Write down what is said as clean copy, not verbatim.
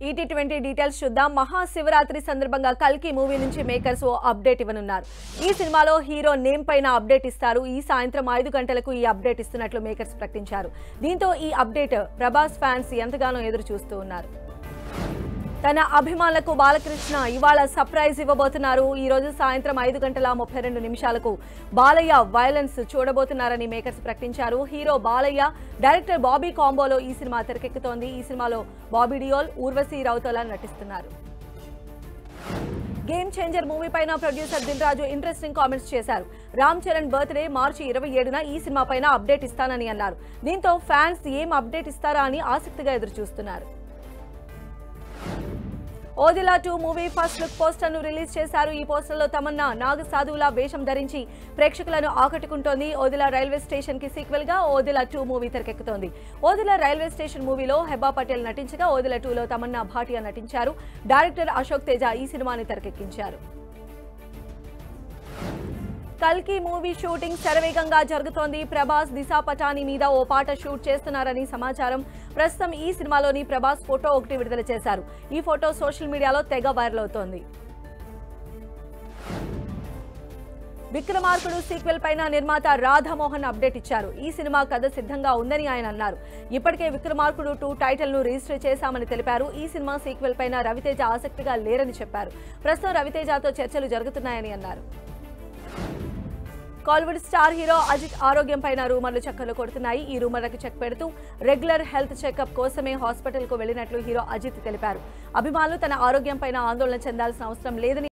ET20 details చూద్దాం. మహాశివరాత్రి సందర్భంగా కల్కి మూవీ నుంచి మేకర్స్ ఓ అప్డేట్ ఇవ్వనున్నారు. ఈ సినిమాలో హీరో నేమ్ పైన అప్డేట్ ఇస్తారు. ఈ సాయంత్రం 5 గంటలకు ఈ అప్డేట్ ఇస్తున్నట్లు మేకర్స్ ప్రకటించారు. దీంతో ఈ అప్డేట్ ప్రభాస్ ఫ్యాన్స్ ఎంతగానో ఎదురు చూస్తూ ఉన్నారు. తన అభిమానులకు బాలకృష్ణ ఇవాళ సర్ప్రైజ్ ఇవ్వబోతున్నారు. ఈ రోజు సాయంత్రం 5:32 బాలయ్య వైలెన్స్ చూడబోతున్నారని మేకర్స్ ప్రకటించారు. హీరో బాలయ్య, డైరెక్టర్ బాబీ కాంబోలో ఈ సినిమా తెరకెక్కుతోంది. ఈ సినిమాలో బాబీ డియోల్, ఊర్వశీ రౌతేలా నటిస్తున్నారు. గేమ్ చేంజర్ మూవీ పైన producer Dil Raju interesting comments చేశారు. రామ్ చరణ్ బర్త్డే మార్చి 27న ఈ సినిమా పైన అప్డేట్ ఇస్తానని అన్నారు. దీంతో ఫ్యాన్స్ ఏం అప్డేట్ ఇస్తారా అని ఆసక్తిగా ఎదురు చూస్తున్నారు. Odela 2 movie first look poster ను రిలీజ్ చేశారు. ఈ పోస్టర్ లో తమన్నా నాగ సాధువుల వేషం ధరించి ప్రేక్షకులను ఆకట్టుకుంటోంది. ఓదిలా రైల్వే స్టేషన్ కి సీక్వెల్ గా ఓదిలా 2 మూవీ తెరకెక్కుతోంది. ఓదిలా రైల్వే స్టేషన్ మూవీలో హెబా పటేల్ నటించగా ఓదిలా 2లో తమన్నా భాటియా నటించారు. డైరెక్టర్ అశోక్ తేజ ఈ సినిమాని తెరకెక్కించారు. కల్కి మూవీ షూటింగ్ శరవేగంగా జరుగుతోంది. ప్రభాస్ దిశా పటాని మీద ఓ పాట షూట్ చేస్తున్నారని సమాచారం. ప్రస్తుతం ఈ సినిమాలోని ప్రభాస్ ఫోటో ఒకటి విడుదల చేశారు. ఈ ఫోటో సోషల్ మీడియాలో తెగ వైరల్ అవుతోంది. విక్రమార్కుడు సీక్వెల్ పైన నిర్మాత రాధామోహన్ అప్డేట్ ఇచ్చారు. ఈ సినిమా కథ సిద్ధంగా ఉందని ఆయన అన్నారు. ఇప్పటికే విక్రమార్కుడు 2 టైటిల్ ను రిజిస్టర్ చేశామని తెలిపారు. ఈ సినిమా సీక్వెల్ పైన రవితేజ ఆసక్తిగా లేరని చెప్పారు. ప్రస్తుతం రవితేజతో చర్చలు జరుగుతున్నాయని అన్నారు. కాలీవుడ్ స్టార్ హీరో అజిత్ ఆరోగ్యం పైన రూమర్లు చక్కర్లు కొడుతున్నాయి. ఈ రూమర్లకు చెక్ పెడుతూ రెగ్యులర్ హెల్త్ చెకప్ కోసమే హాస్పిటల్ కు వెళ్లినట్లు హీరో అజిత్ తెలిపారు. అభిమానులు తన ఆరోగ్యం పైన ఆందోళన చెందాల్సిన అవసరం లేదని